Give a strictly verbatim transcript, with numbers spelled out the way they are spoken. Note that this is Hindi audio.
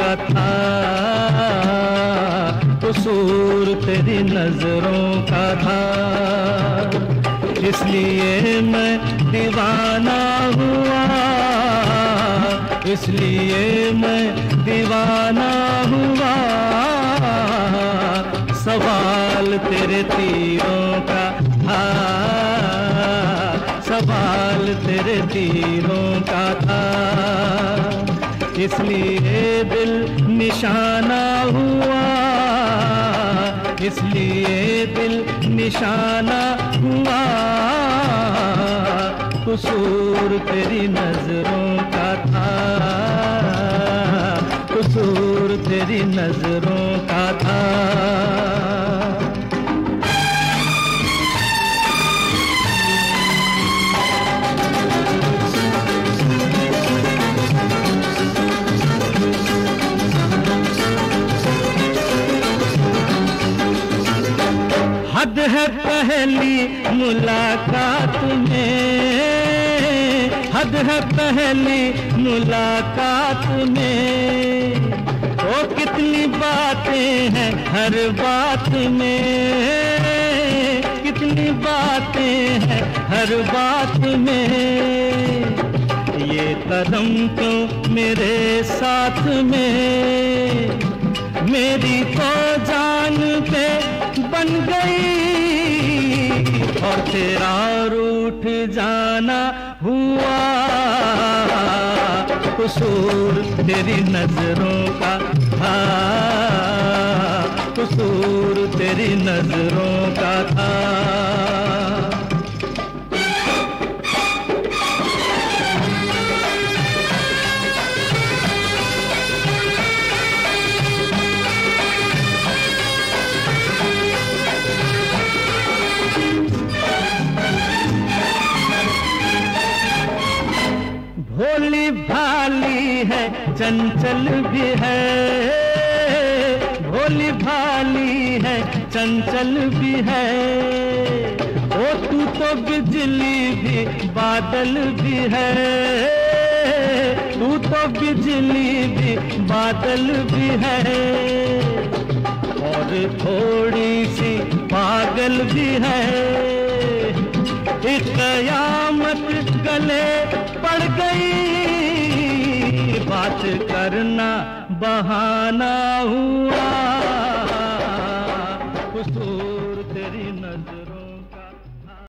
था, कसूर तेरी नजरों का था। इसलिए मैं दीवाना हुआ, इसलिए मैं दीवाना हुआ। सवाल तेरे तीरों का था, सवाल तेरे तीरों का था। इसलिए दिल निशाना हुआ, इसलिए दिल निशाना हुआ। कसूर तेरी नजरों का था, कसूर तेरी नजरों का था। हद है पहली मुलाकात में, हद है पहली मुलाकात में। ओ कितनी बातें हैं हर बात में, कितनी बातें हैं हर बात में। ये कदम क्यों मेरे साथ में, मेरी तो जान पे बन गई और तेरा रूठ जाना हुआ। कसूर तेरी नजरों का था, कसूर तेरी नजरों का था। भोली भाली है चंचल भी है, भोली भाली है चंचल भी है। ओ तू तो बिजली भी बादल भी है, तू तो बिजली भी बादल भी है। और थोड़ी सी पागल भी है, एक कयामत गले पड़ गई। बात करना बहाना हुआ, कसूर तेरी